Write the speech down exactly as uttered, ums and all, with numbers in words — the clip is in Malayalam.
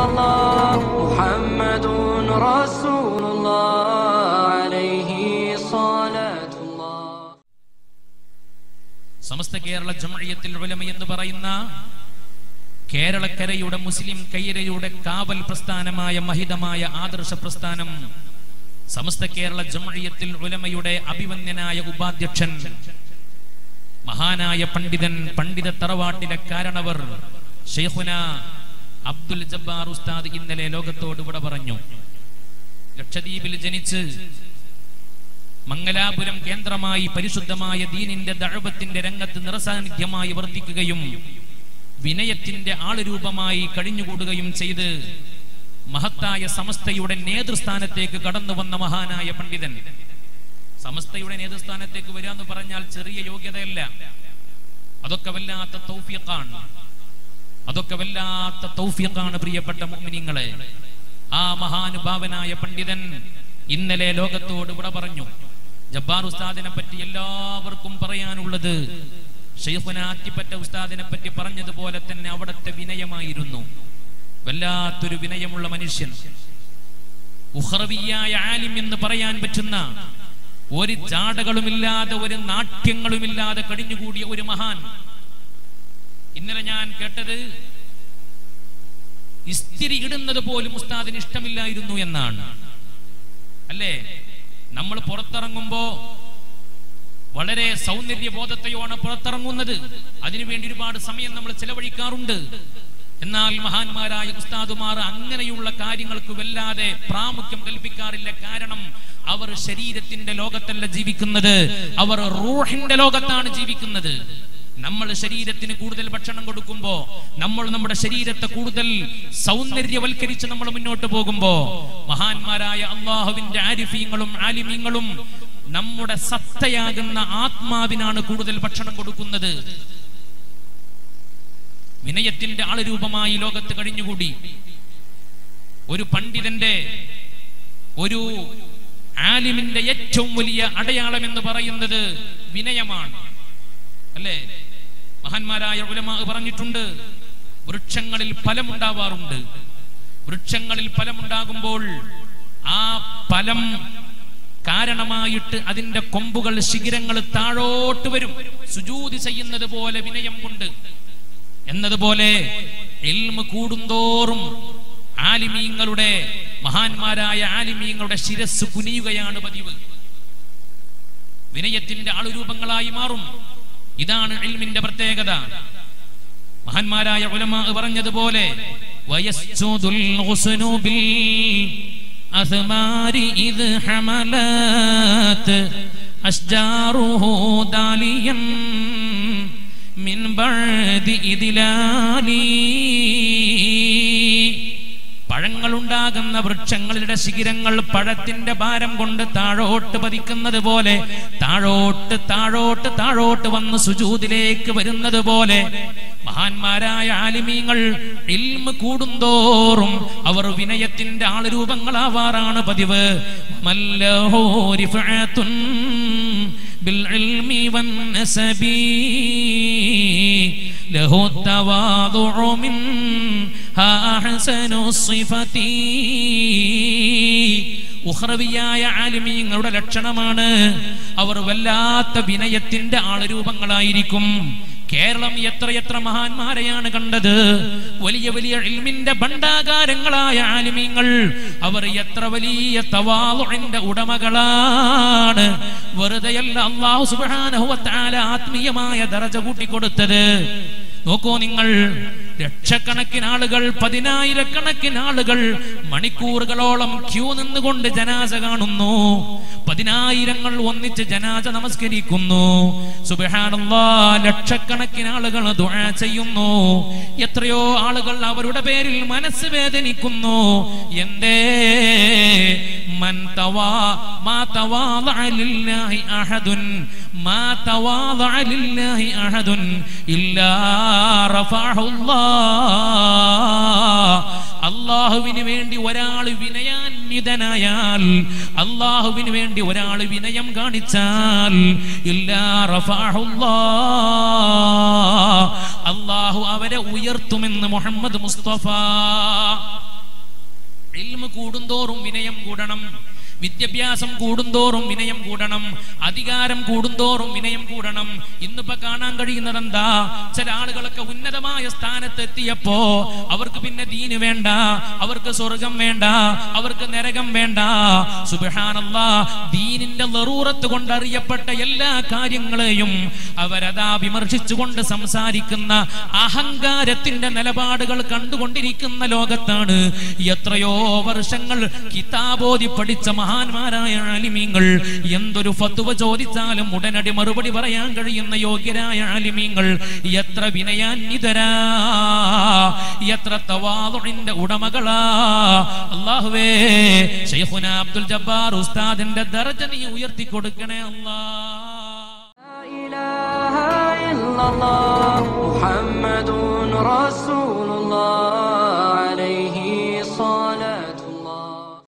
الله محمد رسول الله عليه صلاة الله. സമസ്ത കേരള ജംഇയ്യത്തുൽ ഉലമ എന്ന് പറയുന്ന കേരളക്കരയുടെ മുസ്ലിം കൈരയുടെ കാവൽ പ്രസ്ഥാനമായ മഹിതമായ ആദർശ പ്രസ്ഥാനം സമസ്ത കേരള ജംഇയ്യത്തുൽ ഉലമയുടെ അഭിവന്യനായ ഉപാധ്യക്ഷൻ മഹാനായ പണ്ഡിതൻ പണ്ഡിത തറവാട്ടിലെ കാരണവർ ശൈഖുന അബ്ദുൽ ജബ്ബാർ ഉസ്താദ് ഇന്നലെ ലോകത്തോട് വിട പറഞ്ഞു. ലക്ഷദ്വീപിൽ ജനിച്ച് മംഗലാപുരം കേന്ദ്രമായി പരിശുദ്ധമായ ദീനിന്റെ ദഅവത്തിന്റെ രംഗത്ത് നിറസാന്നിധ്യമായി വർത്തിക്കുകയും വിനയത്തിന്റെ ആളുരൂപമായി കഴിഞ്ഞുകൂടുകയും ചെയ്ത് മഹത്തായ സമസ്തയുടെ നേതൃസ്ഥാനത്തേക്ക് കടന്നു വന്ന മഹാനായ പണ്ഡിതൻ. സമസ്തയുടെ നേതൃസ്ഥാനത്തേക്ക് വരിക എന്ന് പറഞ്ഞാൽ ചെറിയ യോഗ്യതയല്ല, അതൊക്കെ വല്ലാത്ത തൗഫീഖാണ്. അതൊക്കെ വല്ലാത്ത തൗഫീഖാണ് പ്രിയപ്പെട്ട മുഅ്മിനീങ്ങളെ. ആ മഹാനുഭാവനായ പണ്ഡിതൻ ഇന്നലെ ലോകത്തോട് വിട പറഞ്ഞു. ജബ്ബാർ ഉസ്താദിനെ പറ്റി എല്ലാവർക്കും പറയാനുള്ളത് ശൈഖുന അത്തിപ്പറ്റ ഉസ്താദിനെ പറ്റി പറഞ്ഞതുപോലെ തന്നെ അവിടത്തെ വിനയമായിരുന്നു. വല്ലാത്തൊരു വിനയമുള്ള മനുഷ്യൻ, ഉഖ്റവിയായ ആലിം എന്ന് പറയാൻ പറ്റുന്ന, ഒരു ജാടകളുമില്ലാതെ ഒരു നാട്യങ്ങളുമില്ലാതെ കഴിഞ്ഞുകൂടിയ ഒരു മഹാൻ. ഇന്നലെ ഞാൻ കേട്ടത് ഇസ്തിരി ഇടുന്നത് പോലും ഉസ്താദിന് ഇഷ്ടമില്ലായിരുന്നു എന്നാണ്. അല്ലേ? നമ്മൾ പുറത്തിറങ്ങുമ്പോ വളരെ സൗന്ദര്യബോധത്തെയാണ് പുറത്തിറങ്ങുന്നത്. അതിനുവേണ്ടി ഒരുപാട് സമയം നമ്മൾ ചെലവഴിക്കാറുണ്ട്. എന്നാൽ മഹാന്മാരായ ഉസ്താദുമാർ അങ്ങനെയുള്ള കാര്യങ്ങൾക്ക് വല്ലാതെ പ്രാമുഖ്യം കൽപ്പിക്കാറില്ല. കാരണം അവർ ശരീരത്തിന്റെ ലോകത്തല്ല ജീവിക്കുന്നത്, അവർ റൂഹിന്റെ ലോകത്താണ് ജീവിക്കുന്നത്. നമ്മൾ ശരീരത്തിന് കൂടുതൽ ഭക്ഷണം കൊടുക്കുമ്പോ, നമ്മൾ നമ്മുടെ ശരീരത്തെ കൂടുതൽ സൗന്ദര്യവൽക്കരിച്ച് നമ്മൾ മുന്നോട്ട് പോകുമ്പോ, മഹാന്മാരായ അള്ളാഹുവിന്റെ ആരിഫീങ്ങളും ആലിമീങ്ങളും നമ്മുടെ സത്തയാകുന്ന ആത്മാവിനാണ് കൂടുതൽ ഭക്ഷണം കൊടുക്കുന്നത്. വിനയത്തിന്റെ ആളുരൂപമായി ലോകത്ത് കഴിഞ്ഞുകൂടി ഒരു പണ്ഡിതന്റെ, ഒരു ആലിമിന്റെ ഏറ്റവും വലിയ അടയാളം എന്ന് പറയുന്നത് വിനയമാണ്. അല്ലേ? മഹാന്മാരായ ഉലമാ പറഞ്ഞിട്ടുണ്ട്, വൃക്ഷങ്ങളിൽ ഫലമുണ്ടാവാറുണ്ട്. വൃക്ഷങ്ങളിൽ ഫലമുണ്ടാകുമ്പോൾ ആ ഫലം കാരണമായിട്ട് അതിന്റെ കൊമ്പുകൾ, ശിഖിരങ്ങൾ താഴോട്ട് വരും, സുജൂദ് ചെയ്യുന്നത് പോലെ വിനയം കൊണ്ട്. എന്നതുപോലെ ഇൽമ് കൂടുന്തോറും ആലിമീങ്ങളുടെ, മഹാന്മാരായ ആലിമീങ്ങളുടെ ശിരസ് കുനിയുകയാണ് പതിവ്. വിനയത്തിന്റെ ആളുരൂപങ്ങളായി മാറും. ഇതാണ് ഇൽമിന്റെ പ്രത്യേകത. മഹാന്മാരായ ഉലമാ പറഞ്ഞതുപോലെ വയസ്ജുദുൽ ഹുസ്നു ബിൽ അസ്മാരി ഇദ് ഹമലത് അശ്ജാറുഹു ദാലിയൻ മിൻ ബഅദി ഇദ്ലാലി. പഴങ്ങളുണ്ടാകുന്ന വൃക്ഷങ്ങളുടെ ശിഖിരങ്ങൾ പഴത്തിന്റെ ഭാരം കൊണ്ട് താഴോട്ട് പതിക്കുന്നത് പോലെ, താഴോട്ട് താഴോട്ട് താഴോട്ട് വന്ന് സുജൂദിലേക്ക് വരുന്നത് പോലെ, മഹാന്മാരായ ആലിമീങ്ങൾ ഇൽമ് കൂടുന്തോറും അവർ വിനയത്തിന്റെ ആളുരൂപങ്ങളാവാറാണ് പതിവ്. മല്ലഹു റിഫഅത്തുൻ ബിൽ ഇൽമി വൻ നസബി ലഹു തവാദുഉ മിൻ അഹ്സനു സിഫതി. ഉഖ്റവിയായ ആലിമീങ്ങളുടെ ലക്ഷണമാണ് അവർ വല്ലാത്ത വിനയത്തിന്റെ ആളുരൂപങ്ങളായിരിക്കും. കേരളം എത്രയെത്ര മഹാന്മാരെയാണ് കണ്ടത്, വലിയ വലിയ ഇൽമിന്റെ ഭണ്ഡാകാരങ്ങളായ ആലിമീങ്ങൾ. അവർ എത്ര വലിയ തവാളുഇന്റെ ഉടമകളാണ്. വെറുതെയല്ല അല്ലാഹു സുബ്ഹാനഹു വ തആല ആത്മീയമായ ദറജ കൂട്ടിക്കൊടുത്തത്. നോക്കൂ നിങ്ങൾ, ലക്ഷക്കണക്കിന് ആളുകൾ, പതിനായിരക്കണക്കിന് ആളുകൾ മണിക്കൂറുകളോളം ക്യൂ നിന്നുകൊണ്ട് ജനാസ കാണുന്നു. പതിനായിരങ്ങൾ ഒന്നിച്ച് ജനാസ നമസ്കരിക്കുന്നു. സുബ്ഹാനല്ലാഹ്, ലക്ഷക്കണക്കിന് ആളുകൾ ദുആ ചെയ്യുന്നു. എത്രയോ ആളുകൾ അവരുടെ പേരിൽ മനസ്സ് വേദനിക്കുന്നു. എന്തേ? മൻ തവാ മാ തവാദഅ ലില്ലാഹി അഹദുൻ മാ തവാദഅ ലില്ലാഹി അഹദുൻ ഇല്ലാ റഫഅഹുല്ലാഹ്. അല്ലാഹുവിന് വേണ്ടി ഒരാൾ വിനയാന്വിതനായാൽ, അല്ലാഹുവിന് വേണ്ടി ഒരാൾ വിനയം കാണിച്ചാൽ, ഇല്ലാ റഫഅഹുല്ലാഹ്, അല്ലാഹു അവരെ ഉയർത്തുമെന്ന് മുഹമ്മദ് മുസ്തഫ. ഇൽമ് കൂടുന്തോറും വിനയം കൂടണം, വിദ്യാഭ്യാസം കൂടുന്തോറും വിനയം കൂടണം, അധികാരം കൂടുന്തോറും വിനയം കൂടണം. ഇന്നിപ്പോ കാണാൻ കഴിയുന്നത് എന്താ? ചില ആളുകളൊക്കെ ഉന്നതമായ സ്ഥാനത്ത് എത്തിയപ്പോ അവർക്ക് പിന്നെ ദീന് വേണ്ട, അവർക്ക് സ്വർഗം വേണ്ട, അവർക്ക് നരകം വേണ്ട. സുബ്ഹാനല്ലാഹ്, ദീനിന്റെ ലറൂറത്ത് കൊണ്ട് അറിയപ്പെട്ട എല്ലാ കാര്യങ്ങളെയും അവരതാ വിമർശിച്ചുകൊണ്ട് സംസാരിക്കുന്ന അഹങ്കാരത്തിന്റെ നിലപാടുകൾ കണ്ടുകൊണ്ടിരിക്കുന്ന ലോകത്താണ്. എത്രയോ വർഷങ്ങൾ കിതാബോധി പഠിച്ച മഹാന്മാരായ ആലിമീങ്ങൾ എന്തൊരു ഫത്വ ചോദിച്ചാലും ഉടനടി മറുപടി പറയാൻ കഴിയുന്ന യോഗ്യരായ ആലിമീങ്ങൾ എത്ര വിനയാന്വിതരാ, എത്ര തവാളുഇന്റെ ഉടമകളാ. അല്ലാഹുവേ, ശൈഖുനാ അബ്ദുൽ ജബ്ബാർ ഉസ്താദിന്റെ ദർജ നീ ഉയർത്തി കൊടുക്കണേ അല്ലാഹ്. മുഹമ്മദുർ റസൂലുള്ളാഹ്.